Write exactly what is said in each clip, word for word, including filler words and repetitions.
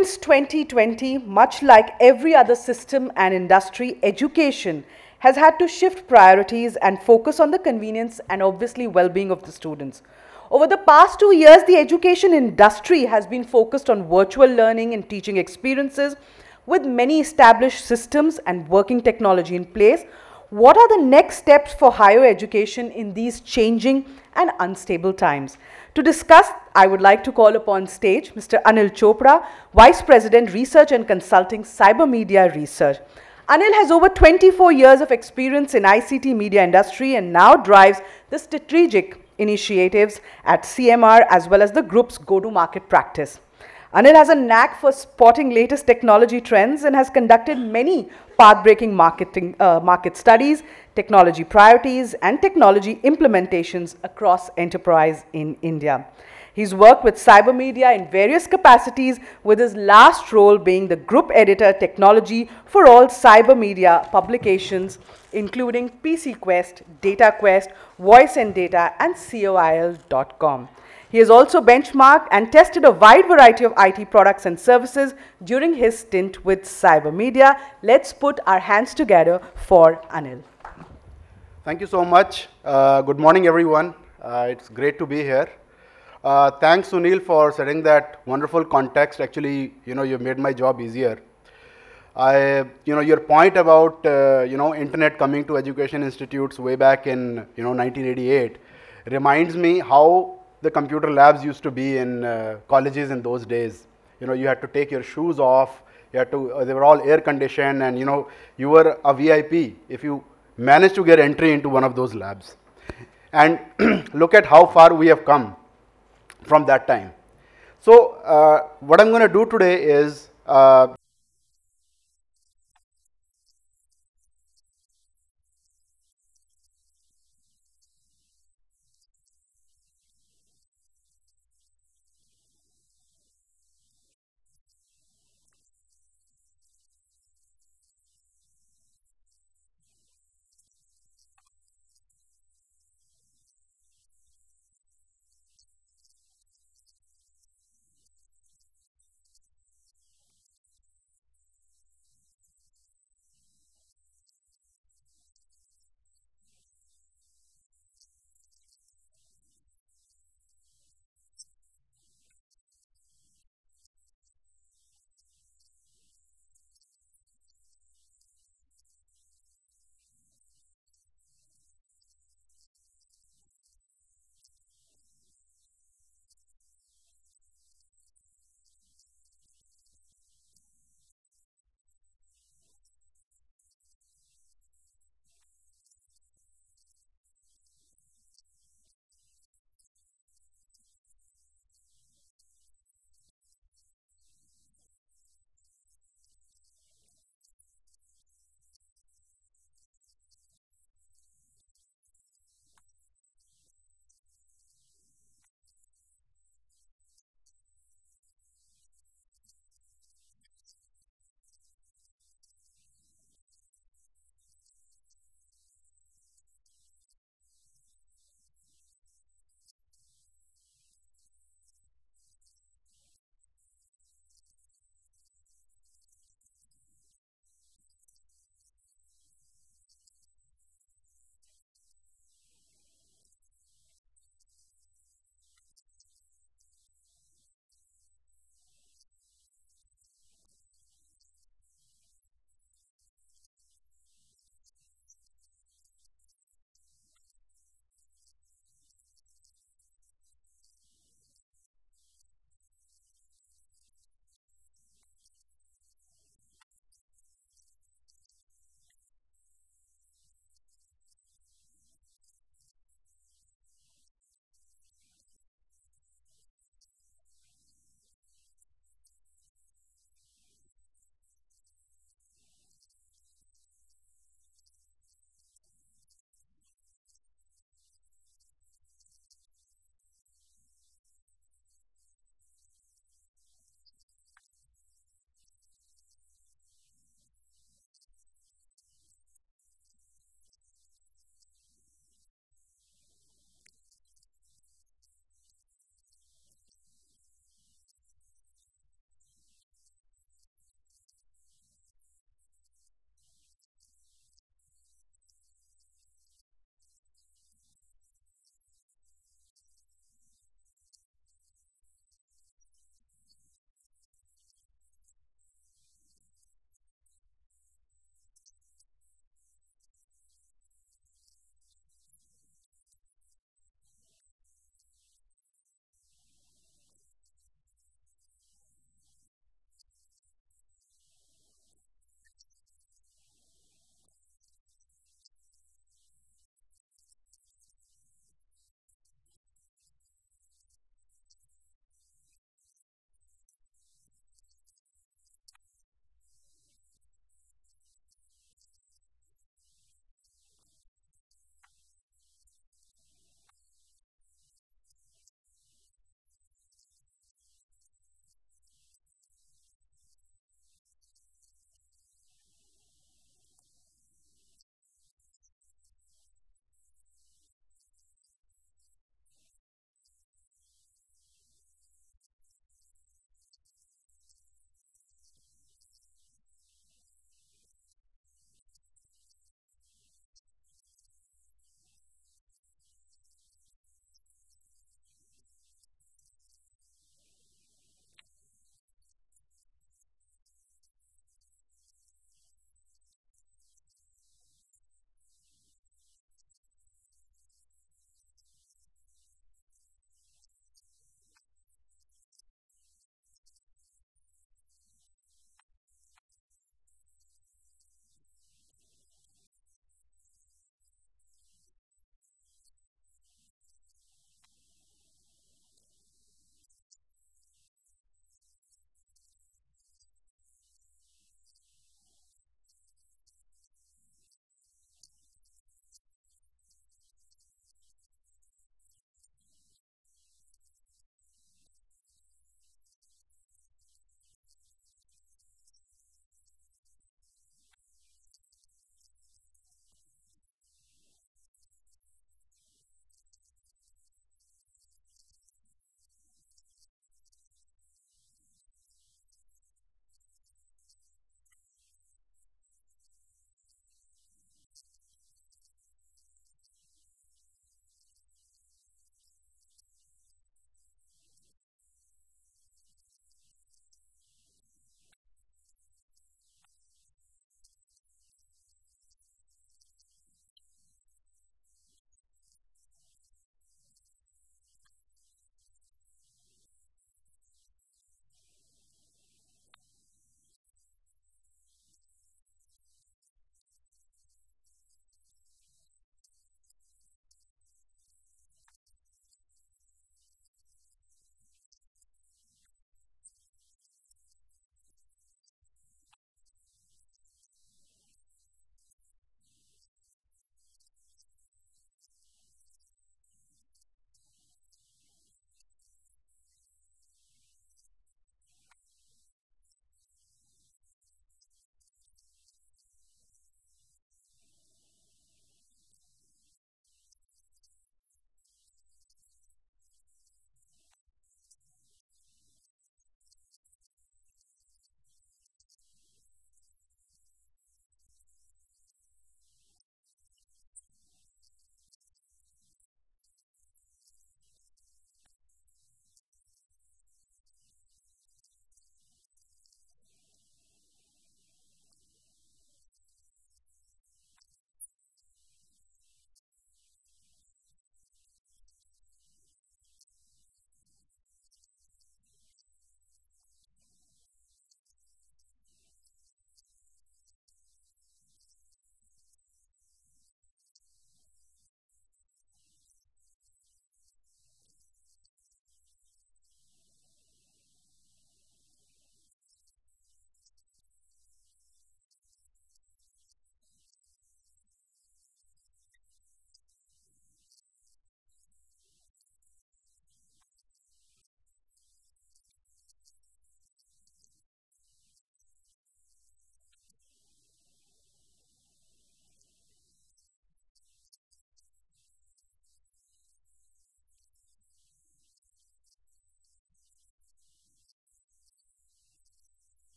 Since twenty twenty, much like every other system and industry, education has had to shift priorities and focus on the convenience and obviously well-being of the students. Over the past two years, the education industry has been focused on virtual learning and teaching experiences with many established systems and working technology in place. What are the next steps for higher education in these changing and unstable times? To discuss, I would like to call upon stage Mister Anil Chopra, Vice President, Research and Consulting, Cyber Media Research. Anil has over twenty-four years of experience in I C T media industry and now drives the strategic initiatives at C M R as well as the group's go-to-market practice. Anil has a knack for spotting latest technology trends and has conducted many path-breaking marketing, uh, market studies, technology priorities, and technology implementations across enterprise in India. He's worked with Cyber Media in various capacities, with his last role being the Group Editor Technology for all Cyber Media publications, including P C Quest, DataQuest, Voice and Data, and C O I L dot com. He has also benchmarked and tested a wide variety of I T products and services during his stint with Cyber Media. Let's put our hands together for Anil. Thank you so much. Uh, good morning, everyone. Uh, it's great to be here. Uh, thanks, Sunil, for setting that wonderful context. Actually, you know, you made my job easier. I, you know, your point about, uh, you know, internet coming to education institutes way back in, you know, nineteen eighty-eight reminds me how the computer labs used to be in uh, colleges in those days. You know, you had to take your shoes off. You had to, uh, they were all air conditioned, and, you know, you were a V I P if you managed to get entry into one of those labs. And look at how far we have come from that time. So uh, what I'm going to do today is uh,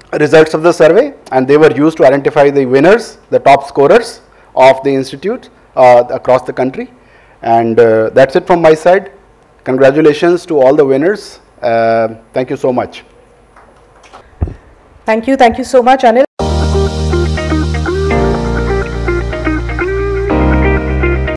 results of the survey, and they were used to identify the winners, the top scorers of the institute uh, across the country. And uh, that's it from my side. Congratulations to all the winners. Uh, thank you so much. Thank you. Thank you so much, Anil.